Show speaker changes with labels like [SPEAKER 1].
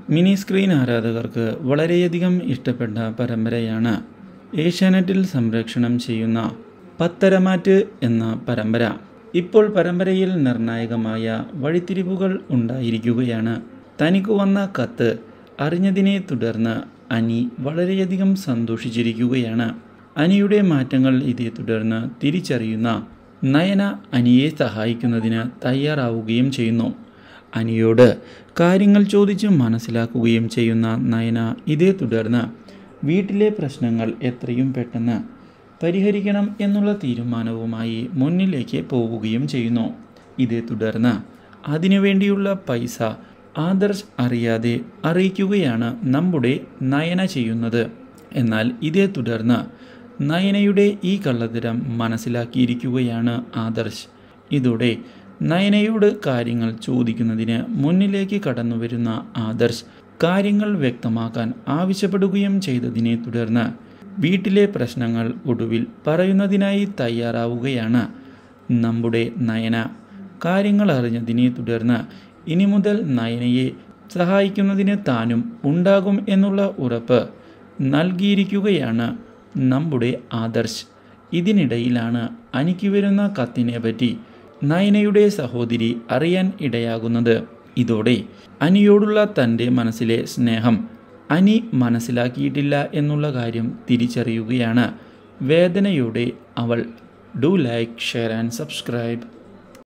[SPEAKER 1] Mini screen ആരാധകർക്ക് വളരെയധികം ഇഷ്ടപ്പെട്ട പരമ്പരയാണ് ഏഷ്യാനെറ്റിൽ സംപ്രേഷണം ചെയ്യുന്ന പത്തരമാറ്റ് എന്ന പരമ്പര. ഇപ്പോൾ പരമ്പരയിൽ നിർണായകമായ വഴിത്തിരിവുകൾ ഉണ്ടായിരിക്കുകയാണ്. തനിക്ക് വന്ന കത്ത് അറിഞ്ഞതിനെ തുടർന്ന് അനി വളരെയധികം സന്തോഷിച്ചിരിക്കുകയാണ്. അനിയുടെ മാറ്റങ്ങൾ ഇതേ തുടർന്ന് തിരിച്ചറിയുന്ന നയന അനിയെ സഹായിക്കുന്നതിന് തയ്യാറാവുകയും ചെയ്യുന്നു. അനിയോട് കാര്യങ്ങൾ ചോദിച്ച് മനസ്സിലാക്കുകയും ചെയ്യുന്ന നയന ഇതേ തുടർന്ന് വീട്ടിലെ പ്രശ്നങ്ങൾ എത്രയും പെട്ടെന്ന് പരിഹരിക്കണം എന്നുള്ള തീരുമാനവുമായി മുന്നിലേക്ക് പോവുകയും ചെയ്യുന്നു. ഇതേ തുടർന്ന് അതിനുവേണ്ടിയുള്ള പൈസ ആദർശ് അറിയാതെ അറിയിക്കുകയാണ് നമ്മുടെ നയന ചെയ്യുന്നത്. എന്നാൽ ഇതേ തുടർന്ന് നയനയുടെ ഈ കള്ളത്തരം മനസ്സിലാക്കിയിരിക്കുകയാണ് ആദർശ്. ഇതോടെ നയനയോട് കാര്യങ്ങൾ ചോദിക്കുന്നതിന് മുന്നിലേക്ക് കടന്നു വരുന്ന ആദർശ് കാര്യങ്ങൾ വ്യക്തമാക്കാൻ ആവശ്യപ്പെടുകയും ചെയ്തതിനെ തുടർന്ന് വീട്ടിലെ പ്രശ്നങ്ങൾ ഒടുവിൽ പറയുന്നതിനായി തയ്യാറാവുകയാണ് നമ്മുടെ നയന. കാര്യങ്ങൾ അറിഞ്ഞതിനെ തുടർന്ന് ഇനി മുതൽ നയനയെ സഹായിക്കുന്നതിന് താനും ഉണ്ടാകും എന്നുള്ള ഉറപ്പ് നൽകിയിരിക്കുകയാണ് നമ്മുടെ ആദർശ്. ഇതിനിടയിലാണ് അനിക്ക് വരുന്ന കത്തിനെ പറ്റി നയനയുടെ സഹോദരി അറിയാൻ ഇടയാകുന്നത്. ഇതോടെ അനിയോടുള്ള തൻ്റെ മനസ്സിലെ സ്നേഹം അനി മനസ്സിലാക്കിയിട്ടില്ല എന്നുള്ള കാര്യം തിരിച്ചറിയുകയാണ് വേദനയോടെ അവൾ. Do like, share and subscribe.